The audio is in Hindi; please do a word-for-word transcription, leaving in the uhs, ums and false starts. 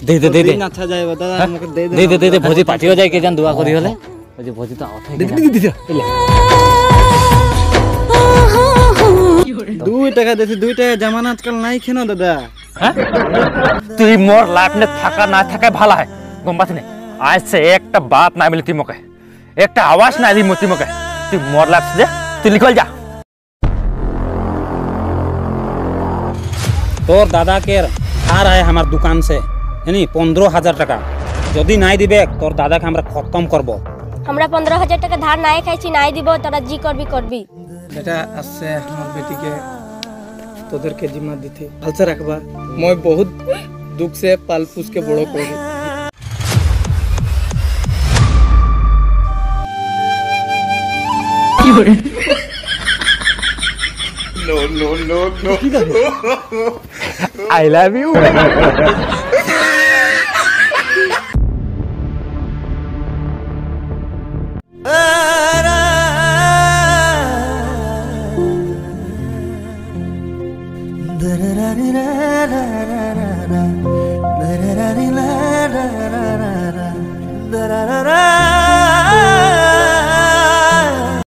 दे दे दे दे अच्छा जाए दादा हमके दे दे दे दे दे भोजी पार्टी हो जाए के जान दुआ करी होले भोजी भोजी तो आवत है दे दे दे दो টাকা देते दो টাকা जमाना आजकल नहीं खेनो दादा তুই মোর লাইফ নে থাকা না থাকা ভালো হয় গম পাছ না आज से একটা बात না মিলতি মকে একটা आवाज না দি মতি মকে তুই মোর লাইফ से तू निकल जा तोर दादा के हार है हमार दुकान से यानी पंद्रह हजार टाका जदि नाई दिबे तोर दादा के हमरा खत्म करबो हमरा पंद्रह हजार टाका धार नाई खाइछि नाई दिबो तोरा जी करबी करबी बेटा आज से हमर बेटी के तोदर के जिम्मा दिथि हलसे रखबा मैं बहुत दुख से पाल पूछ के बड़ो करी No, no, no, no. I love you. Da da da da da da da da.